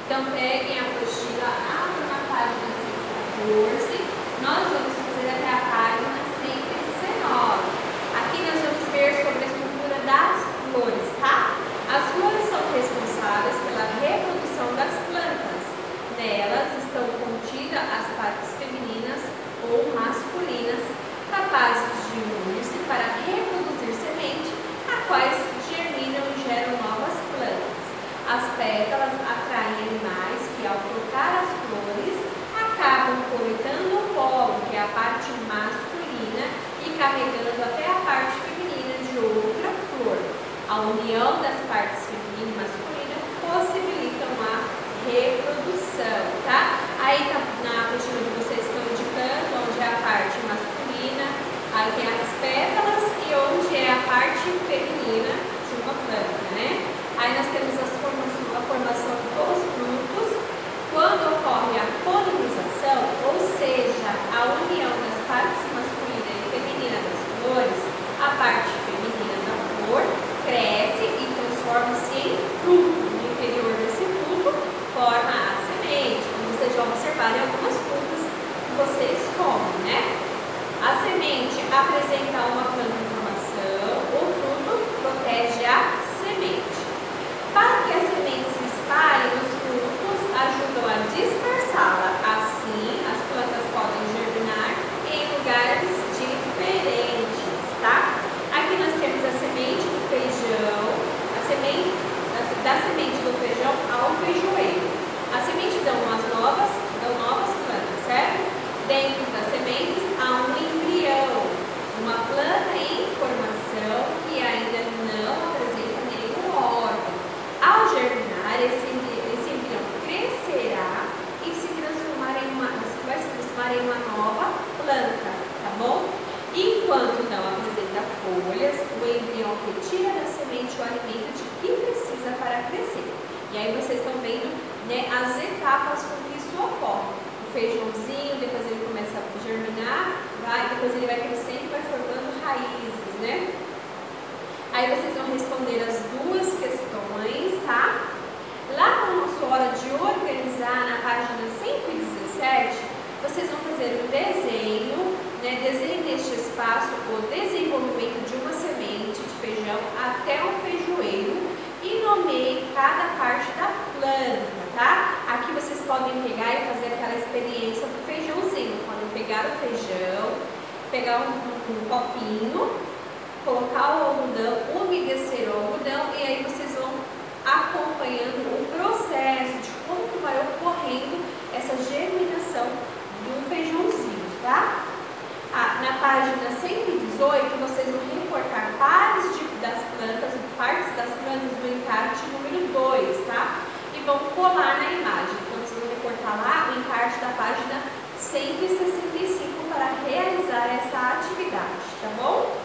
Então, peguem a apostila, abram na página 114, nós vamos fazer até a página 119. Aqui nós vamos ver sobre a estrutura das flores, tá? As flores são responsáveis pela reprodução das plantas. Nelas estão contidas as partes femininas ou masculinas, capazes de unir-se para reproduzir semente, a quais germinam e geram novas plantas. As pétalas atraem animais que, ao tocar as flores, acabam coletando o pólen, que é a parte masculina, e carregando até a parte feminina de outra flor. A união das partes feminina e masculina possibilitam a reprodução, tá? Aí tá na apostila de vocês estão indicando onde é a parte masculina, aí tem as pétalas e onde é a parte feminina de uma planta, né? Aí nós temos a formação dos frutos, quando ocorre a polinização, ou seja, a união das partes masculina e feminina das flores, a parte feminina da flor cresce e transforma-se em fruto. No interior desse fruto forma a semente, como vocês vão observar em algumas frutas que vocês comem, né? A semente apresenta uma planta em formação, o fruto protege a semente. Para que a semente se espalhe, os frutos ajudam a dispersá-la. Assim, as plantas podem germinar em lugares diferentes, tá? Aqui nós temos a semente do feijão, da semente do feijão ao feijoeiro. A semente dão novas plantas, certo? Dentro das sementes há um embrião, uma planta em formação que ainda não apresenta nenhum órgão. Ao germinar, esse embrião crescerá e vai se transformar em uma nova planta, tá bom? Enquanto não apresenta folhas, o embrião retira da semente o alimento de que precisa para crescer. E aí vocês estão vendo, né, as etapas com que isso ocorre. O feijãozinho, depois ele começa a germinar, depois ele vai crescendo e vai formando raízes, né? Aí vocês vão responder as duas questões, tá? Lá na nossa hora de organizar, na página 117, vocês vão fazer um desenho, né? Desenhe neste espaço o desenvolvimento de uma semente de feijão até o feijoeiro e nomeie cada parte da planta, tá? Aqui vocês podem pegar e fazer aquela experiência do feijãozinho. Podem pegar o feijão, pegar um copinho, colocar o algodão, umedecer o algodão e aí vocês vão acompanhando o processo de como que vai ocorrendo essa germinação do feijãozinho, tá? Na página 118 vocês vão recortar partes das plantas do encarte número 2, tá? E vão colar na imagem. Então vocês vão recortar lá o encarte da página 165 para realizar essa atividade, tá bom?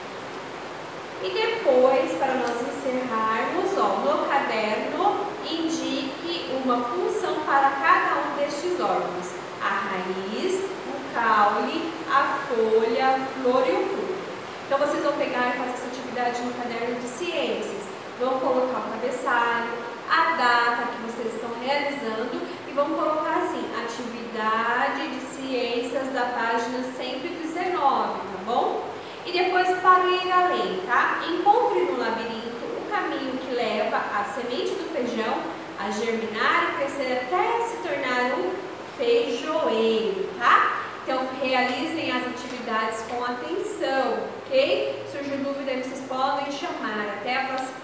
E depois, para nós encerrarmos, no caderno, indique uma função para cada um destes órgãos: a raiz, o caule, a folha, a flor e o fruto. Então, vocês vão pegar e fazer essa atividade no caderno de ciências. Vão colocar o cabeçalho, a data que vocês estão realizando e vão colocar assim: atividade de ciências da página 119, tá bom? E depois, para ir além, tá? Encontre no labirinto o caminho que leva a semente do feijão a germinar e crescer até se tornar um feijoeiro, tá? Então, realizem as atividades com atenção, ok? Se surgir dúvida, vocês podem chamar. Até a próxima.